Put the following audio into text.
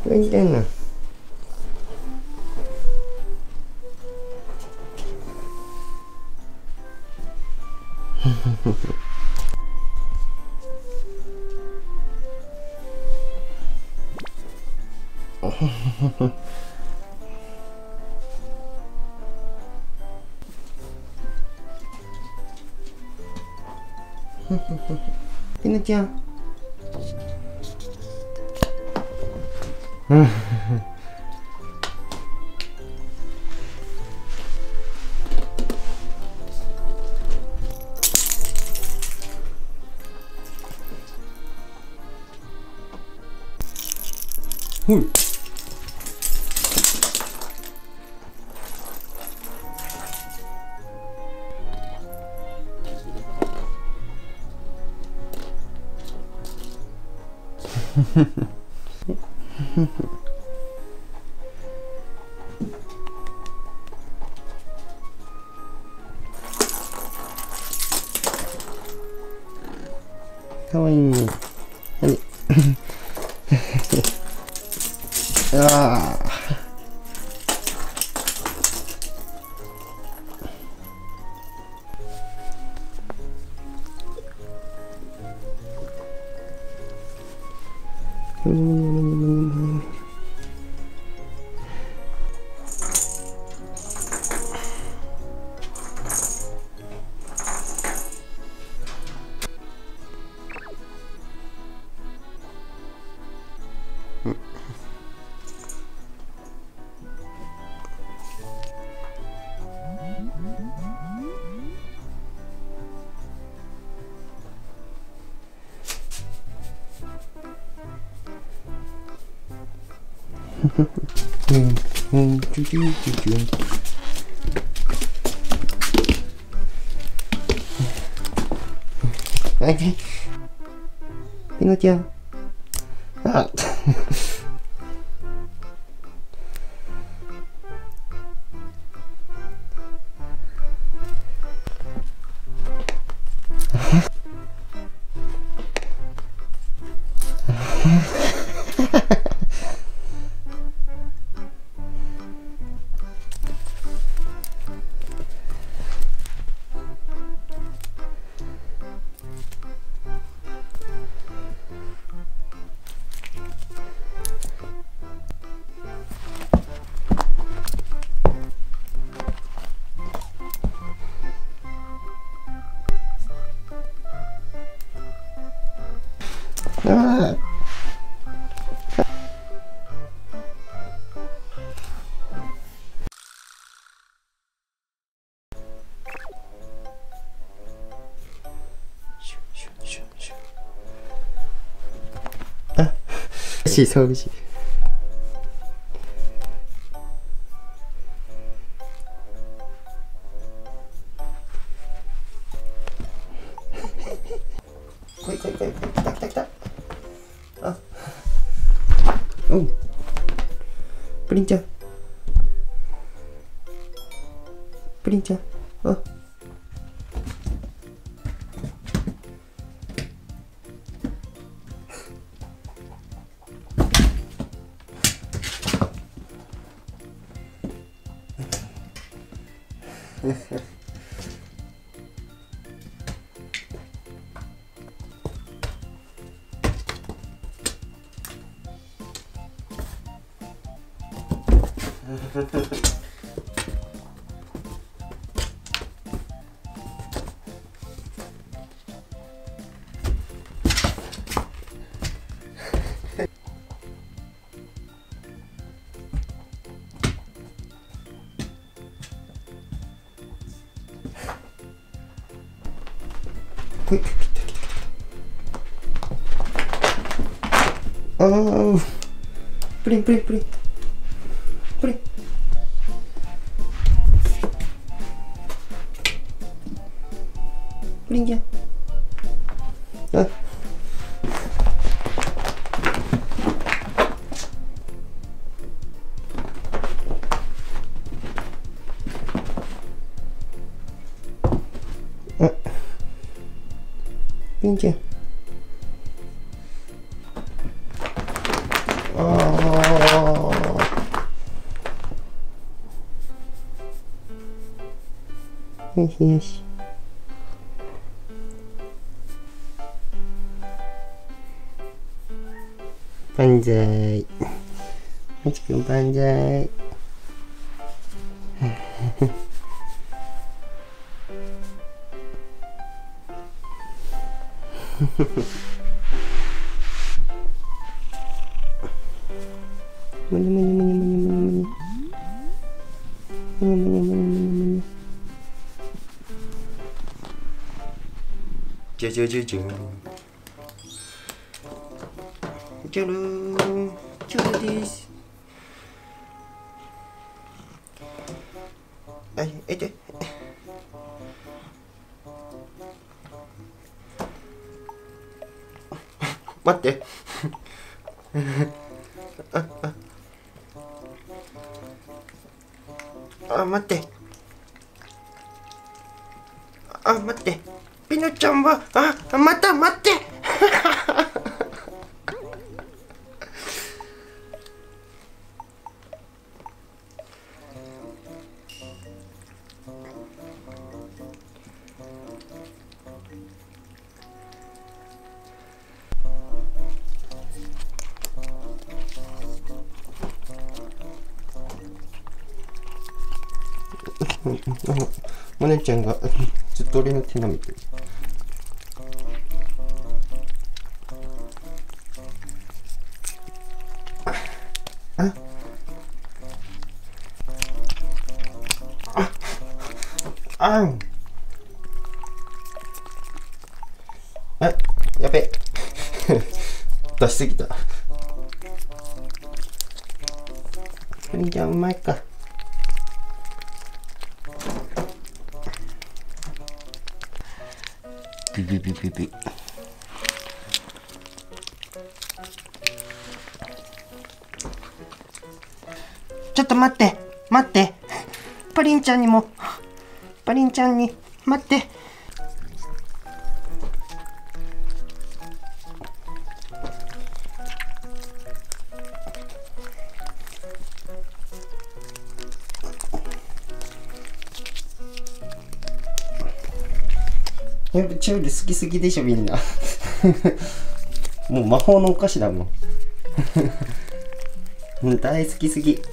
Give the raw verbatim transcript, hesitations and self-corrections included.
Bên trên nè. Tin chưa? Hui. Kawaii. Hadi. Ah. Hmm, hmm, choo choo choo choo. Anh Tin được chưa? À. Ah. Ah. Sì, sono vicino. Quay, quay, quay, quay. Tak, tak, tak. Ah. Oh. Princha. Princha. Oh. Quick. Oh. Bring, bring, bring. Bring. Bring ya. Ah. Ah. Bring ya. Oh. よしよし。万歳。まちくん万歳。むにむにむにむにむにむにむにむにむにむにむにむに。じゃじゃじゃじゃん。じゃるーん。じゃるです。あい、えいて。待って。あ、あ、あ、待って。あ、待って。ピノちゃんは、あ、また待って。モネちゃんがずっと俺の手舐めてる。ああんあ、やべ出しすぎた。プリンちゃんうまいか。ビビビビビ。ちょっと待って待って、プリンちゃんにも、プリンちゃんに待って。やっぱチュール好きすぎでしょみんな。もう魔法のお菓子だもん。もう大好きすぎ。